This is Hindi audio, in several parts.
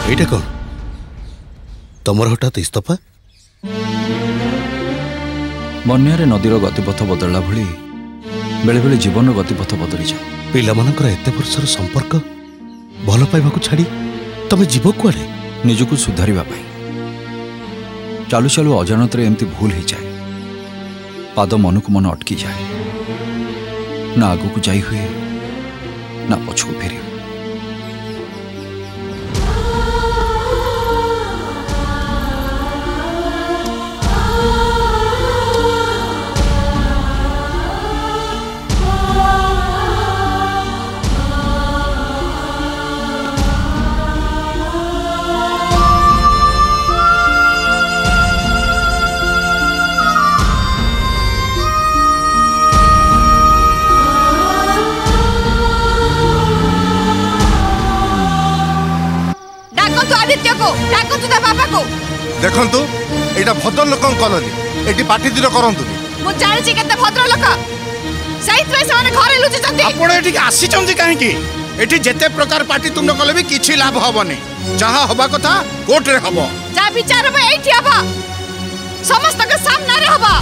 এইটা কোন তোমার হঠাৎ ইস্তফা? বন্যারে নদীর গতিপথ বদললা ভଳି বেলে বেলে জীবন গতিপথ বদলি যায়। ପିଲାମାନଙ୍କର ଏତେ ବର୍ଷର ସମ୍ପର୍କ ଭଲ ପାଇବାକୁ ଛାଡ଼ି ତମେ ଯିବ କୁଆଡ଼େ? ନିଜକୁ ସୁଧାରିବା ପାଇଁ। ଚାଲୁ ଚାଲୁ ଅଜାଣତରେ ଏମିତି ଭୁଲ ହେଇଯାଏ। ପାଦ ମନକୁ ମନ ଅଟକି ଯାଏ। ନା ଆଗକୁ ଯାଇ ହୁଏ ନା ପଛକୁ ଫେରି ହୁଏ। देखंतु एटा भद्र लोक कॉलोनी एटी पाटीदिर करंतु मु जानि केते भद्र लोक सहित रे सने घरे लुचि जंती आपण एटी आसी चंदी काहे की एटी जेते प्रकार पाटी तुंड कले भी किछि लाभ होबनी जहा होबा कथा कोर्ट रे होबो जा विचार में एठी हबा समस्त के सामने रे हबा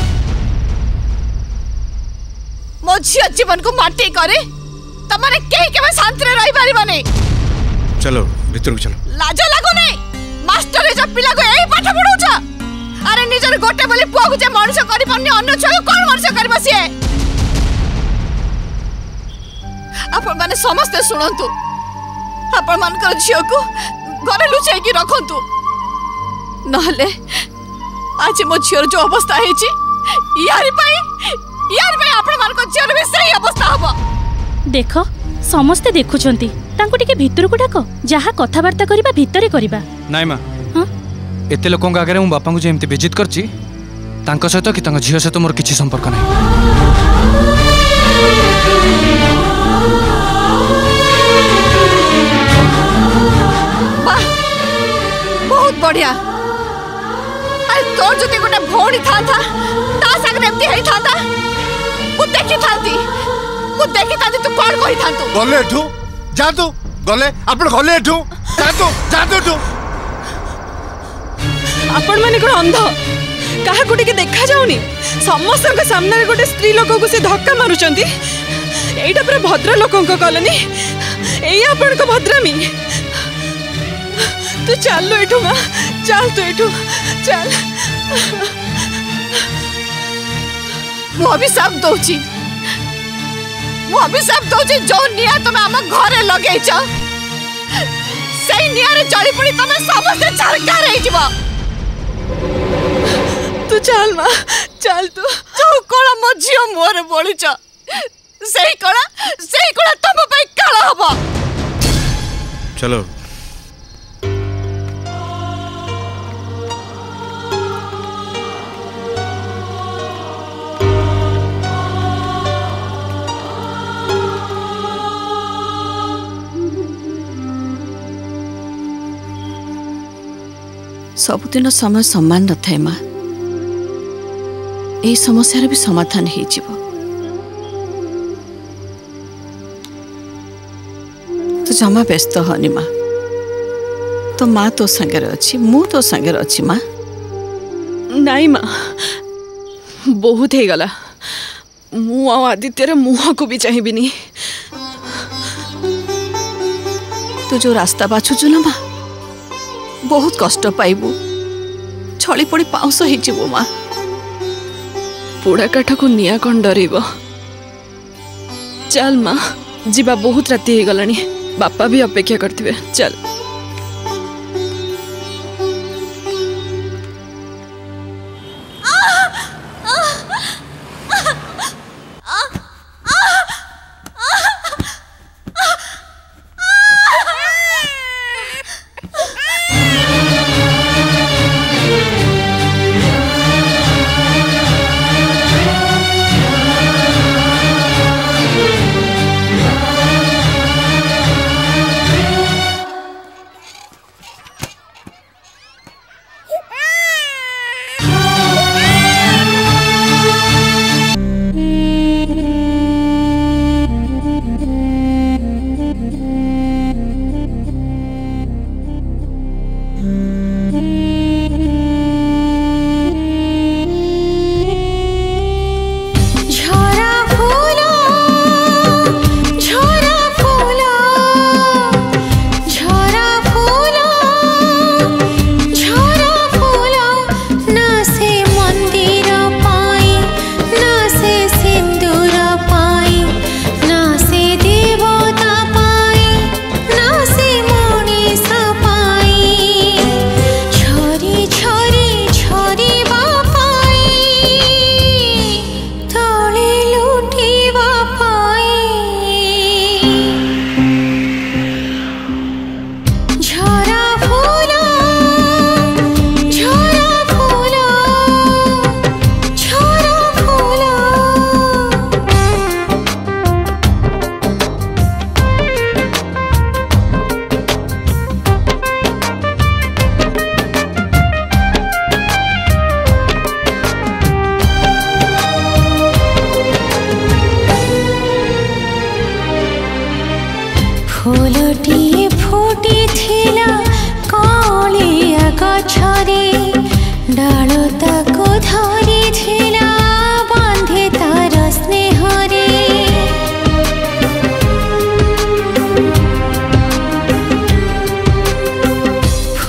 मो झियो जीवन को माटी करे तमरे केही केबे शांति रे रहि पारिबनी। चलो भीतर को चलो। लाज लागुनी मास्टर ए पिला को एही पाठ पढौछ। अरे निजर गोटे बोली पुआ को जे मनुष्य करि पन्नी अन्य छुआ कोन मनुष्य करि बसिए। आपण माने समस्त सुनंतु आपण मानकर झियो को घरे लुचाई की रखंतु नहले आज मो झियोर जो अवस्था हेची यारी पाई आपण मानकर झियोर भी सही अवस्था हबो। देखो समस्ते देखुछंती तांको टिके भीतर को डाको जहा कथावार्ता करिबा भीतरे करिबा। नाइ मा एते लोकंग आगे मु बापा को जे एमती बेजित करची तांका सहित कि तांका झियो सहित मोर किछि संपर्क नै। वाह बहुत बढ़िया। अरे तोर जति गोटे भौणी था ता संग एमती हेई था मु देखि था तू कोन कहि था तू गले एठू जा तू गले आपण गले एठू जा तू आपण माने कोन अंध काहा कोटी के देखा जाउनी समस्त के सामने रे गोटे स्त्री लोक को से धक्का मारुचंती एटा पूरा भद्र लोकन को कॉलोनी एई आपण को भद्रामी। तू चल लो एठू मा चल तू एठू चल। मु अभिशाप दउची जो निया तुम आम घरे लगे सही निया रे जली पड़ी तुम समस्त सरकार रही जीव। तू चल मा चल तू जो कोला मो झियो मोर बोलिच सही कोला तुम पे काला हबो। चलो सबुदिन समय सम्मान न थाए माँ यही समस्या भी समाधान हो जीवो। तो जमा व्यस्त हनी माँ तो माँ तो संगे अच्छी मु तो संगे अच्छी माँ। नाई माँ बहुत हो गला मु आदित्यर मुह को भी चाहिए। तू जो रास्ता बाछुचु ना माँ बहुत कष्ट पाइबू छली पड़ी पाउस हो माँ। पोड़ा काठ को निया कौन डरब चल माँ जीवा बहुत राति हो गलानी बापा भी अपेक्षा करथिबे चल।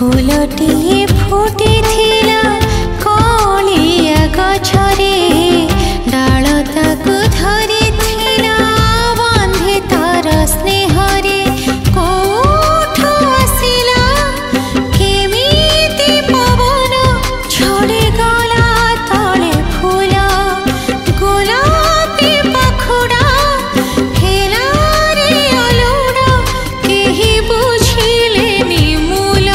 फूलटिए फुटिथिला कलिया गछरे डाल ताकु धरिथिला बांधे तार स्नेहरे कोठु आसिला केमिति पवन झड़ी गला तले फूल गोलापी पाखुड़ा हेला रे अलुड़ा केही बुझिलेनी मूल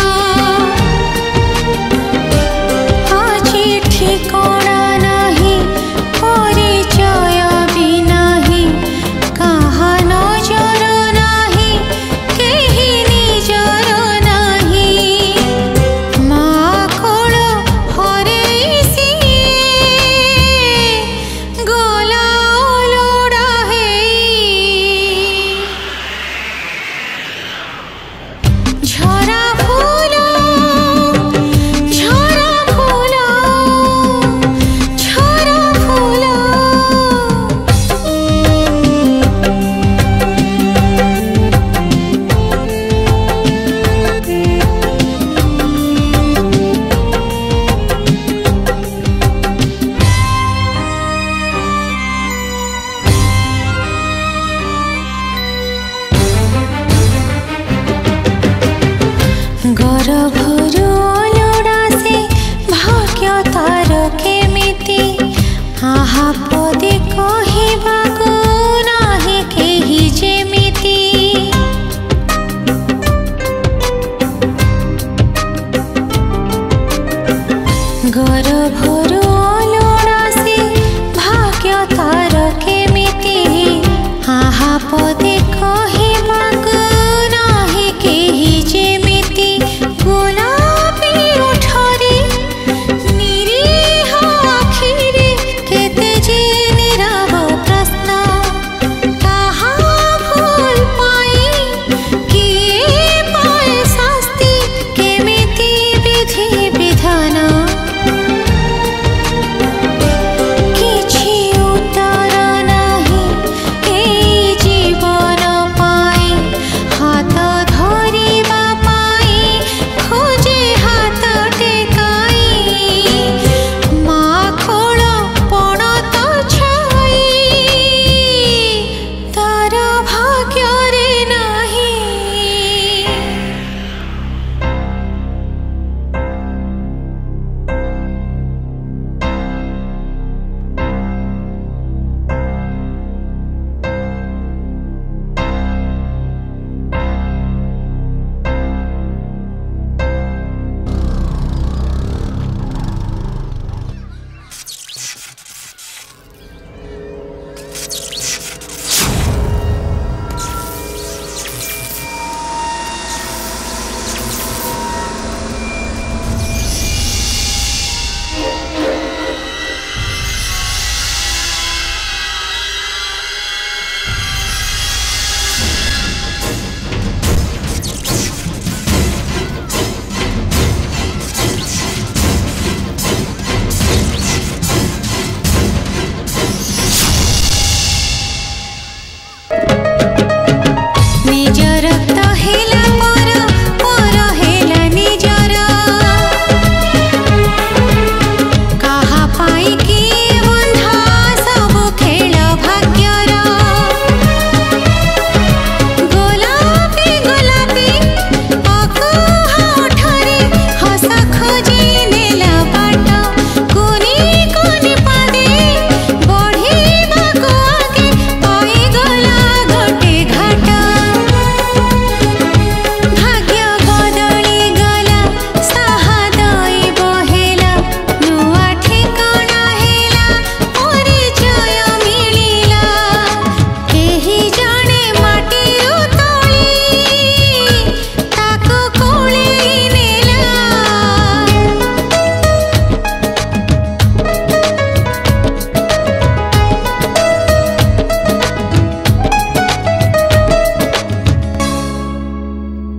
आजी ठिकाना नाही परिचय भी नाही काहा नजर नाही केही निजर नाही माँ कोल हरेसी गला अलुड़ा झरा फूल झरा फूल झरा फूल गर्भ